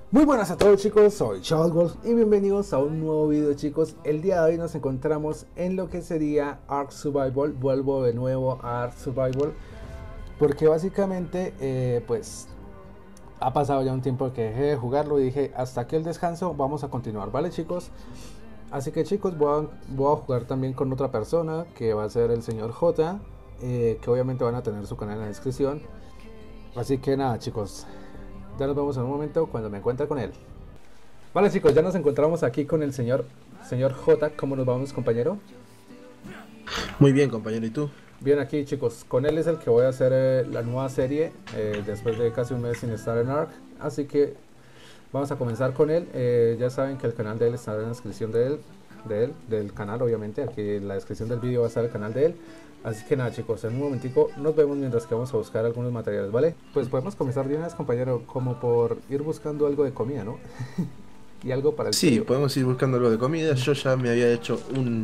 Muy buenas a todos chicos, soy Charles y bienvenidos a un nuevo video chicos. El día de hoy nos encontramos en lo que sería Ark Survival. Vuelvo de nuevo a Ark Survival porque básicamente pues ha pasado ya un tiempo que dejé de jugarlo y dije hasta aquí el descanso, vamos a continuar, ¿vale chicos? Así que chicos voy a jugar también con otra persona que va a ser el señor J, que obviamente van a tener su canal en la descripción. Así que nada chicos, ya nos vemos en un momento cuando me encuentre con él. Vale chicos, ya nos encontramos aquí con el señor J. ¿Cómo nos vamos, compañero? Muy bien, compañero, ¿y tú? Bien, aquí chicos, con él es el que voy a hacer la nueva serie después de casi un mes sin estar en Ark. Así que vamos a comenzar con él. Ya saben que el canal de él está en la descripción del canal, obviamente. Aquí en la descripción del vídeo va a estar el canal de él. Así que nada chicos, en un momentico nos vemos mientras que vamos a buscar algunos materiales, ¿vale? Pues podemos comenzar de una vez, compañero, como por ir buscando algo de comida, ¿no? Y algo para el Sí, frío. podemos ir buscando algo de comida. Yo ya me había hecho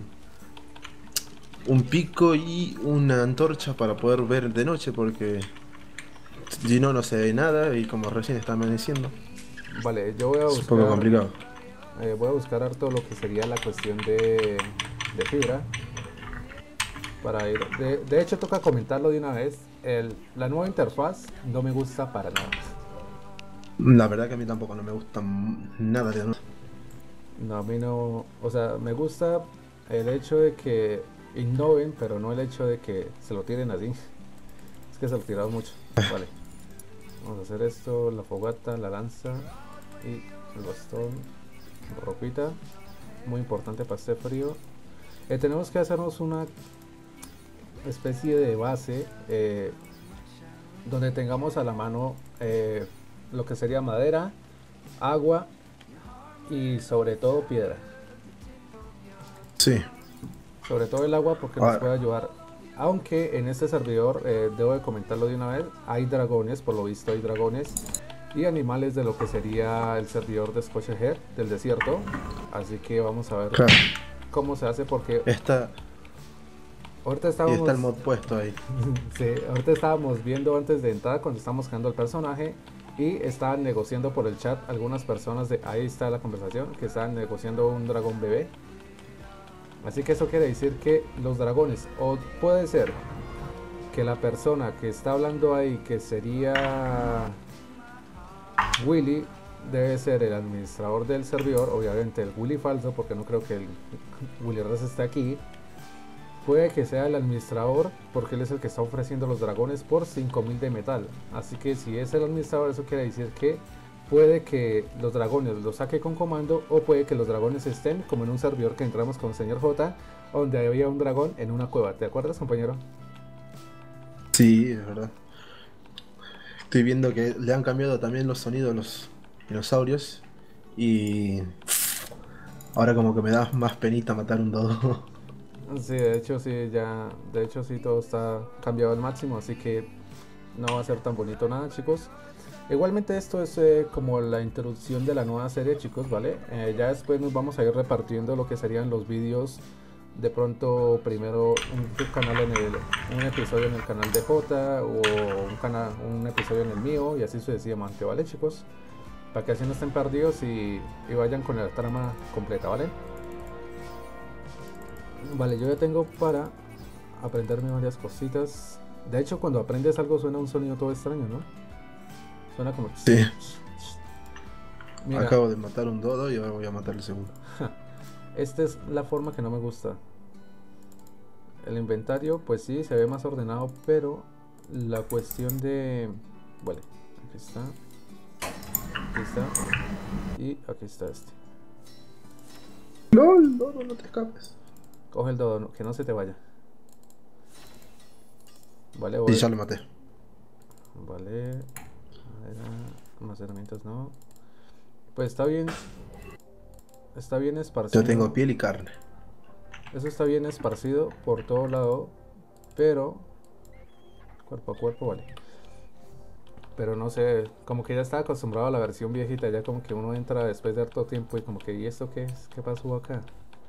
un pico y una antorcha para poder ver de noche, porque si no, no se ve nada y como recién está amaneciendo, Vale, yo es un poco complicado. voy a buscar harto lo que sería la cuestión de fibra para ir. De hecho, toca comentarlo de una vez. La nueva interfaz no me gusta para nada. La verdad que a mí tampoco no me gusta nada de noche. No, a mí no. O sea, me gusta el hecho de que innoven, pero no el hecho de que se lo tiren así. Es que se lo tiraron mucho. Vale, vamos a hacer esto: la fogata, la lanza y el bastón, ropita. Muy importante para este frío. Tenemos que hacernos una especie de base donde tengamos a la mano lo que sería madera, agua y sobre todo piedra. Sí, Sobre todo el agua porque nos puede ahora, ayudar. Aunque en este servidor, debo de comentarlo de una vez, hay dragones, por lo visto hay dragones y animales de lo que sería el servidor de Scotia del desierto. Así que vamos a ver claro, cómo se hace porque está, ahorita y está estábamos. el mod puesto ahí. Sí, ahorita estábamos viendo antes de entrar cuando estábamos creando el personaje y estaban negociando por el chat algunas personas de ahí está la conversación que estaban negociando un dragón bebé. Así que eso quiere decir que los dragones, o puede ser que la persona que está hablando ahí, que sería Willy, debe ser el administrador del servidor, obviamente el Willy falso, porque no creo que el Willy Res esté aquí. Puede que sea el administrador porque él es el que está ofreciendo los dragones por 5000 de metal. Así que si es el administrador, eso quiere decir que puede que los dragones los saque con comando o puede que los dragones estén como en un servidor que entramos con el señor J, donde había un dragón en una cueva. ¿Te acuerdas, compañero? Sí, es verdad. Estoy viendo que le han cambiado también los sonidos a los dinosaurios y ahora como que me da más penita matar un dodo. Sí, de hecho sí, ya, de hecho sí todo está cambiado al máximo, así que no va a ser tan bonito nada, chicos. Igualmente esto es como la introducción de la nueva serie, chicos, ¿vale? Ya después nos vamos a ir repartiendo lo que serían los vídeos. De pronto primero un episodio en el canal de J o un episodio en el mío y así sucesivamente, ¿vale, chicos? Para que así no estén perdidos y vayan con la trama completa, ¿vale? Vale, yo ya tengo para aprenderme varias cositas. De hecho, cuando aprendes algo suena un sonido todo extraño, ¿no? Suena como... Sí, Mira, acabo de matar un dodo y ahora voy a matar el segundo. esta es la forma que no me gusta. El inventario, pues sí, se ve más ordenado, pero la cuestión de... Vale, aquí está, y aquí está este. LOL, dodo, no te escapes. Coge el dodo, que no se te vaya. Vale, Y ya lo maté. Vale, más herramientas no. Pues está bien Yo tengo esparcido. piel y carne. Eso está bien esparcido por todo lado, pero cuerpo a cuerpo, vale. Pero no sé, como que ya estaba acostumbrado a la versión viejita, ya como que uno entra después de harto tiempo y como que, ¿y esto qué es? ¿Qué pasó acá?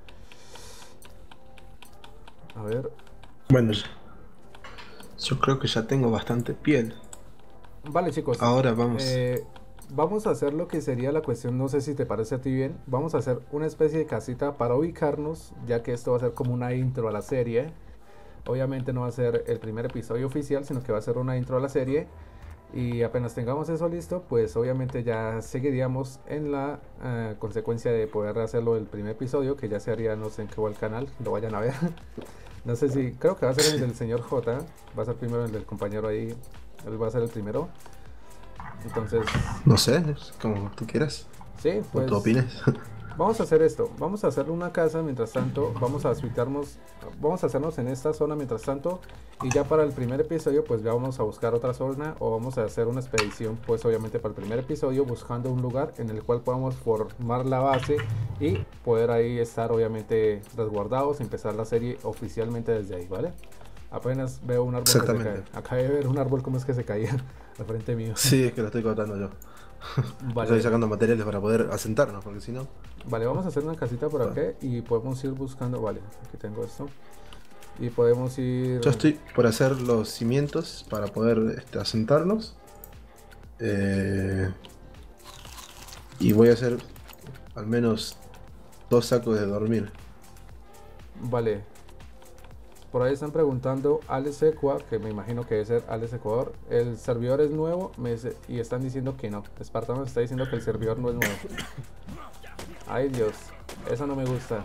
A ver, Bueno, yo creo que ya tengo bastante piel. vale chicos, Ahora vamos. eh, vamos a hacer lo que sería la cuestión, no sé si te parece a ti bien, vamos a hacer una especie de casita para ubicarnos, ya que esto va a ser como una intro a la serie. Obviamente no va a ser el primer episodio oficial, sino que va a ser una intro a la serie. Y apenas tengamos eso listo, pues obviamente ya seguiríamos en la consecuencia de poder hacerlo el primer episodio, que ya se haría, no sé en qué va el canal, lo vayan a ver. No sé si, creo que va a ser el del señor J, va a ser primero el del compañero ahí, él va a ser el primero. Entonces, No sé, es como tú quieras. sí, O tú pues opines. vamos a hacer esto, vamos a hacer una casa mientras tanto, vamos a hacernos en esta zona mientras tanto y ya para el primer episodio pues ya vamos a buscar otra zona o vamos a hacer una expedición pues obviamente para el primer episodio buscando un lugar en el cual podamos formar la base y poder ahí estar obviamente resguardados y empezar la serie oficialmente desde ahí, ¿vale? Apenas veo un árbol que se cae, Exactamente. acabé de ver un árbol como es que se caía al frente mío. Sí, es que lo estoy cortando yo. Estoy Vale. sacando materiales para poder asentarnos, porque si no. Vale, vamos a hacer una casita por acá y podemos ir buscando. Vale, aquí tengo esto. Y podemos ir. Yo estoy por hacer los cimientos para poder asentarnos. Y voy a hacer al menos 2 sacos de dormir. Vale. Por ahí están preguntando Alex Equa, que me imagino que debe ser Alex Ecuador. El servidor es nuevo y están diciendo que no. Espartano está diciendo que el servidor no es nuevo. Ay Dios, eso no me gusta.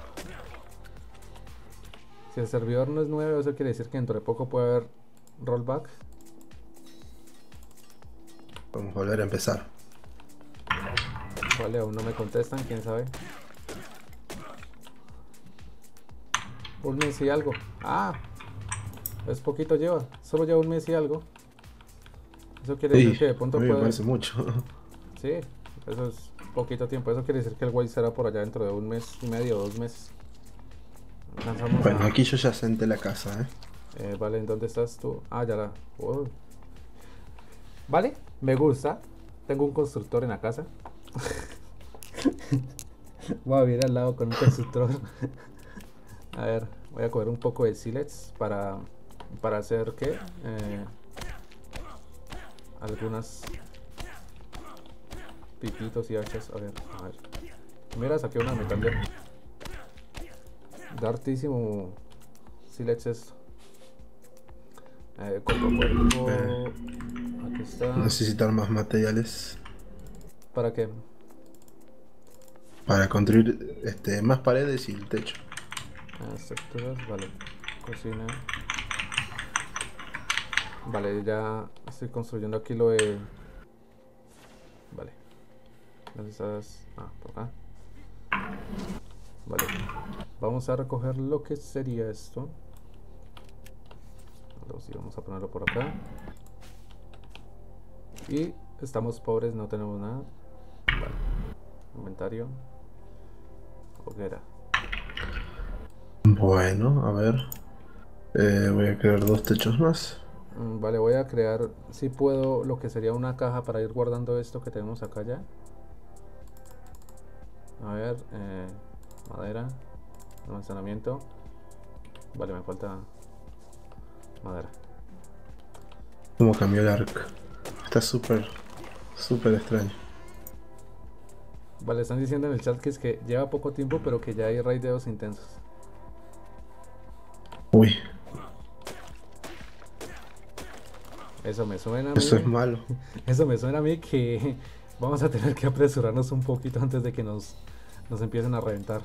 Si el servidor no es nuevo, eso quiere decir que dentro de poco puede haber rollback. Vamos a volver a empezar. Vale, aún no me contestan, quién sabe. Un mes y algo. Ah, es poquito lleva. Solo lleva un mes y algo. Eso quiere decir que de A pronto mí me puede. parece mucho. Sí, eso es poquito tiempo. Eso quiere decir que el guay será por allá dentro de un mes y medio o 2 meses. Alcanzamos Bueno, a. aquí yo ya senté la casa, Vale, ¿en dónde estás tú? Ah, ya la. Oh. Vale, me gusta. Tengo un constructor en la casa. Voy a vivir al lado con un constructor. A ver, voy a coger un poco de silets para hacer que algunas piquitos y hachas. A ver. Mira, saqué una metal de hartísimo silets esto. Cuerpo. Aquí está. Necesitar más materiales ¿Para qué? para construir más paredes y el techo. Estructuras, vale. Cocina. Vale, ya estoy construyendo aquí lo de. Vale. ¿Dónde estás? Ah, por acá. Vale. Vamos a recoger lo que sería esto. Sí, vamos a ponerlo por acá. Y estamos pobres, no tenemos nada. Vale. Inventario. Hoguera. Bueno, a ver. Voy a crear 2 techos más. Vale, voy a crear, si puedo, lo que sería una caja para ir guardando esto que tenemos acá ya. A ver, madera, almacenamiento. Vale, me falta madera. ¿Cómo cambió el arco? Está súper extraño. Vale, están diciendo en el chat que es que lleva poco tiempo, pero que ya hay raideos intensos. Uy, Eso me suena a mí. eso es malo. Eso me suena a mí que vamos a tener que apresurarnos un poquito antes de que nos empiecen a reventar.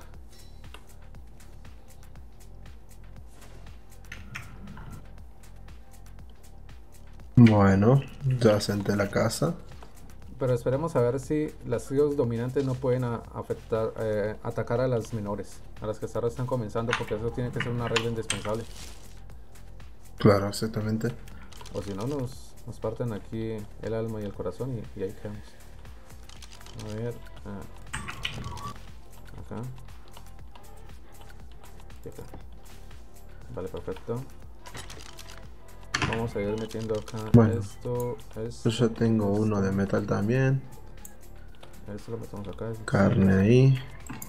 Bueno, ya senté la casa. Pero esperemos a ver si las tribus dominantes no pueden atacar a las menores, a las que hasta ahora están comenzando, porque eso tiene que ser una regla indispensable. Claro, exactamente. O si no, nos parten aquí el alma y el corazón y ahí quedamos. A ver, acá. Y acá. Vale, perfecto. Vamos a ir metiendo acá Bueno, esto. Yo ya tengo uno de metal también. Esto lo metemos acá. Carne ahí.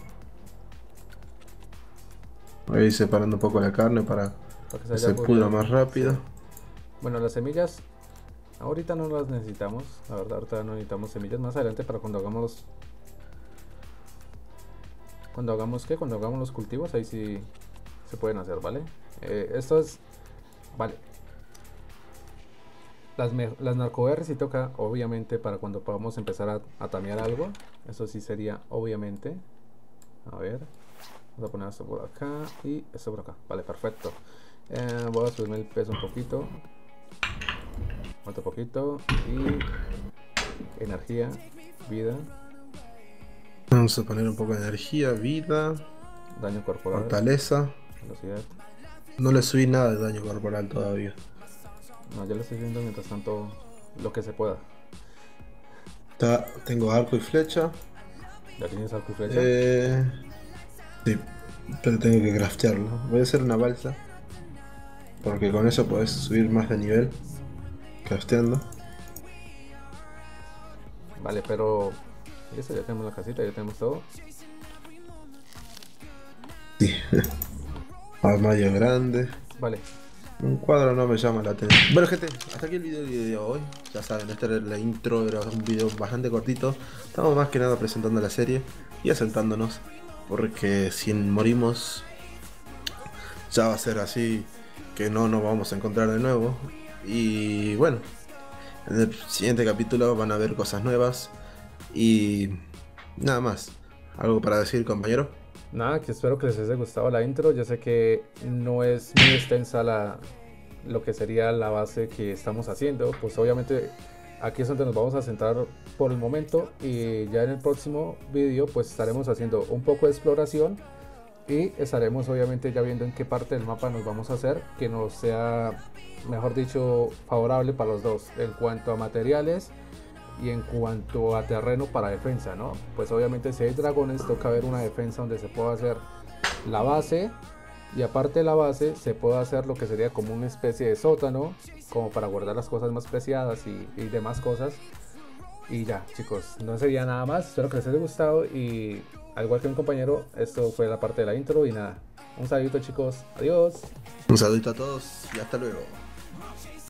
Voy a ir separando un poco la carne para que se pudra más rápido. Sí. Bueno, las semillas Ahorita no las necesitamos, la verdad, ahorita no necesitamos semillas. Más adelante para cuando hagamos... Cuando hagamos los cultivos, ahí sí se pueden hacer, ¿vale? Esto es... Vale. Las narcoberries sí toca, obviamente, para cuando podamos empezar a tamear algo. Eso sí sería, obviamente. A ver. Vamos a poner esto por acá y esto por acá. Vale, perfecto. Voy a subirme el peso un poquito. Otro poquito. Y... energía, vida. Vamos a poner un poco de energía, vida, Daño corporal. fortaleza. Velocidad. No le subí nada de daño corporal todavía. No, ya lo estoy viendo mientras tanto lo que se pueda. Tengo arco y flecha. ¿Ya tienes arco y flecha? Sí, pero tengo que craftearlo. Voy a hacer una balsa. Porque con eso puedes subir más de nivel. Crafteando. Vale, pero... Eso, ya tenemos la casita, ya tenemos todo. Sí. Armario grande. Vale. Un cuadro no me llama la atención. Bueno, gente, hasta aquí el video de hoy. Ya saben, esta era la intro, era un video bastante cortito. Estamos más que nada presentando la serie y asentándonos. Porque si morimos, ya va a ser así que no nos vamos a encontrar de nuevo. Y bueno, en el siguiente capítulo van a ver cosas nuevas. Y nada más. ¿Algo para decir, compañero? Nada, que espero que les haya gustado la intro. Ya sé que no es muy extensa lo que sería la base que estamos haciendo. Pues obviamente aquí es donde nos vamos a centrar por el momento. Y ya en el próximo video pues estaremos haciendo un poco de exploración. Y estaremos obviamente ya viendo en qué parte del mapa nos vamos a hacer. Que nos sea, mejor dicho, favorable para los dos. En cuanto a materiales y en cuanto a terreno para defensa, ¿no? Pues obviamente si hay dragones toca ver una defensa donde se pueda hacer la base, y aparte de la base se puede hacer lo que sería como una especie de sótano, como para guardar las cosas más preciadas y demás cosas. Y ya, chicos, no sería nada más. Espero que les haya gustado y al igual que mi compañero, esto fue la parte de la intro y nada. Un saludito, chicos, adiós. Un saludito a todos y hasta luego.